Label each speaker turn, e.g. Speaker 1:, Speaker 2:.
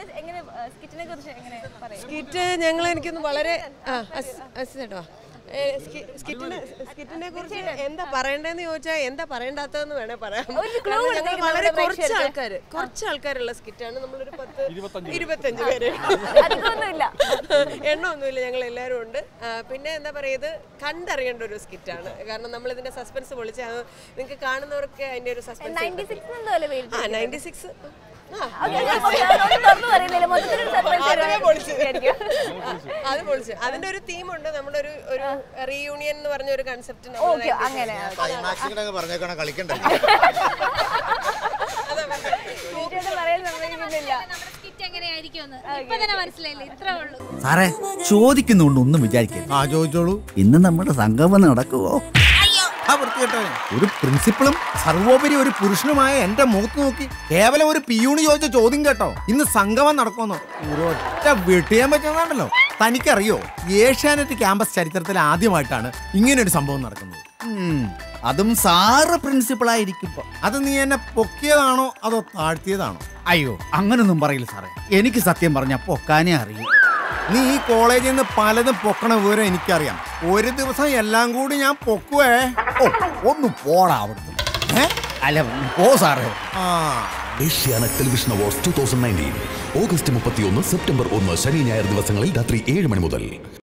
Speaker 1: Skit ഞങ്ങൾ എനിക്കൊന്ന് വളരെ സ്കിറ്റിനെ കുറിച്ച് എന്താ പറയണ്ടെന്ന് ചോദിച്ചാൽ എന്താ പറയണ്ടാത്തതെന്ന് വേണേ പറയാം. ഞങ്ങൾ വളരെ കുറച്ച് ആൾക്കാരുള്ള സ്കിറ്റാണ്. നമ്മളൊരു 10-25 പേര്, എണ്ണമൊന്നുമില്ല, ഞങ്ങൾ എല്ലാവരും ഉണ്ട്. പിന്നെ എന്താ പറയുക, ഇത് കണ്ടറിയേണ്ട ഒരു സ്കിറ്റാണ്. കാരണം നമ്മളിതിന്റെ സസ്പെൻസ് പൊളിച്ച് നിങ്ങൾക്ക് കാണുന്നവർക്ക് അതിന്റെ ഒരു സസ്പെൻസ്. 96 അത് പൊളിച്ച്. അതിന്റെ ഒരു തീമുണ്ട്. നമ്മുടെ ഒരു റീയൂണിയൻ എന്ന് പറഞ്ഞ ഒരു കൺസെപ്റ്റ്
Speaker 2: സാറേ ചോദിക്കുന്നുണ്ട്, ഒന്നും വിചാരിക്കരുത്. ചോദിച്ചോളൂ. ഇന്ന് നമ്മുടെ സംഗമം നടക്കുവോ? ഒരു പ്രിൻസിപ്പളും സർവോപരി ഒരു പുരുഷനുമായ എന്റെ മുഖത്ത് നോക്കി കേവലം ഒരു പിയൂണ് ചോദിച്ച ചോദ്യം കേട്ടോ, ഇന്ന് സംഗമം നടക്കുമെന്നോ? ഒരൊറ്റ വെട്ടിയാൻ പറ്റുന്നതാണല്ലോ. തനിക്കറിയോ, ഏഷ്യാനെറ്റ് ക്യാമ്പസ് ചരിത്രത്തിൽ ആദ്യമായിട്ടാണ് ഇങ്ങനൊരു സംഭവം നടക്കുന്നത്. അതും സാറ് പ്രിൻസിപ്പളായിരിക്കുമ്പോ. അത് നീ എന്നെ പൊക്കിയതാണോ അതോ താഴ്ത്തിയതാണോ? അയ്യോ, അങ്ങനൊന്നും പറയില്ല സാറേ. എനിക്ക് സത്യം പറഞ്ഞ പൊക്കാനേ അറിയൂ. നീ ഈ കോളേജിൽ നിന്ന് പലതും പൊക്കണ വിവരം എനിക്കറിയാം. ഒരു ദിവസം എല്ലാം കൂടി ഞാൻ പൊക്കുവേ. ഒന്ന് പോടാ അവിടുന്ന്. അല്ല പോ സാറേ.
Speaker 3: Asianet television awards 2019 August 31 September 1 ശനി ഞായർ ദിവസങ്ങളിൽ രാത്രി 7 മണി മുതൽ.